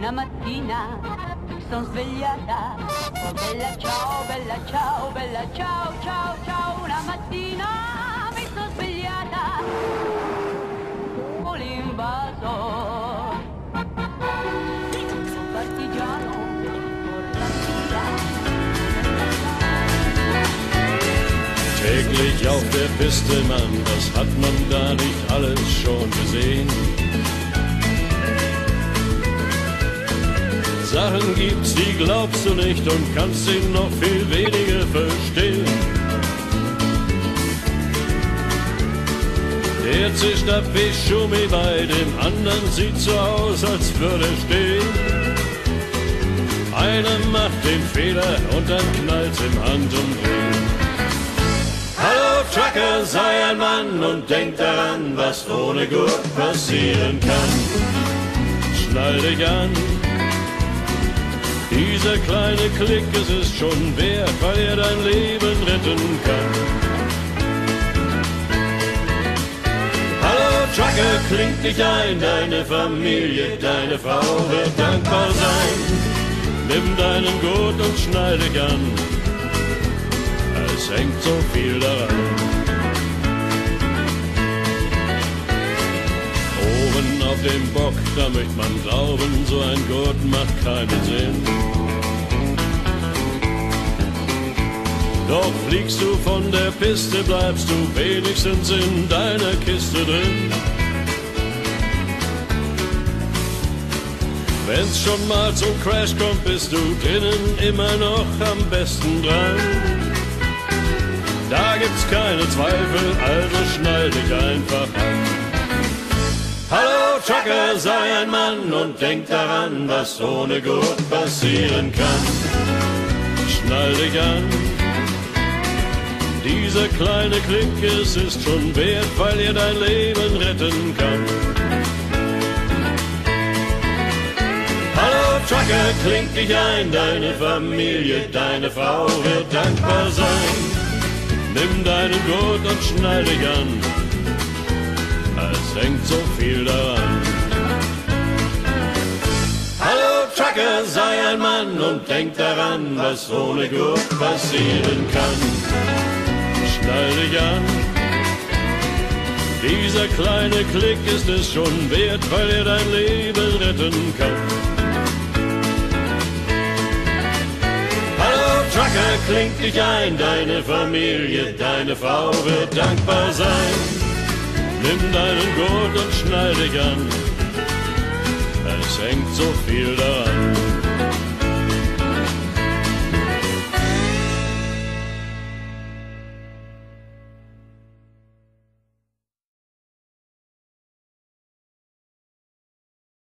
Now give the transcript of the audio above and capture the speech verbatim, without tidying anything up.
Una mattina mi son svegliata, oh bella ciao, bella ciao, bella ciao, ciao, ciao. Una mattina mi son svegliata con l'invasor, un partigiano porta via. Täglich auf der Piste, Mann, das hat man da nicht alles schon gesehen. Sachen gibt's, die glaubst du nicht und kannst sie noch viel weniger verstehen. Der zischt ab wie Schumi, bei dem anderen sieht so aus, als würde er stehen. Einer macht den Fehler und dann knallt's im Handumdrehen. Hallo Trucker, sei ein Mann und denk daran, was ohne Gurt passieren kann. Schnall dich an, dieser kleine Klick ist es schon wert, weil er dein Leben retten kann. Hallo Trucker, kling dich ein, deine Familie, deine Frau wird dankbar sein. Nimm deinen Gurt und schnall dich an, es hängt so viel daran. Oben auf dem Bock, da möcht man glauben, so ein Gurt macht keinen Sinn. Doch fliegst du von der Piste, bleibst du wenigstens in deiner Kiste drin. Wenn's schon mal zum Crash kommt, bist du drinnen immer noch am besten dran. Da gibt's keine Zweifel, also schnall dich einfach an. Hallo Trucker, sei ein Mann und denk daran, was ohne Gurt passieren kann. Schnall dich an, dieser kleine Klick, es ist schon wert, weil er dein Leben retten kann. Hallo Trucker, kling dich ein, deine Familie, deine Frau wird dankbar sein. Nimm deinen Gurt und schnall dich an, es hängt so viel daran. Hallo Trucker, sei ein Mann und denk daran, was ohne Gurt passieren kann. Schnall dich an, dieser kleine Klick ist es schon wert, weil er dein Leben retten kann. Hallo Trucker, kling dich ein, deine Familie, deine Frau wird dankbar sein. Nimm deinen Gurt und schnall dich an, es hängt so viel daran.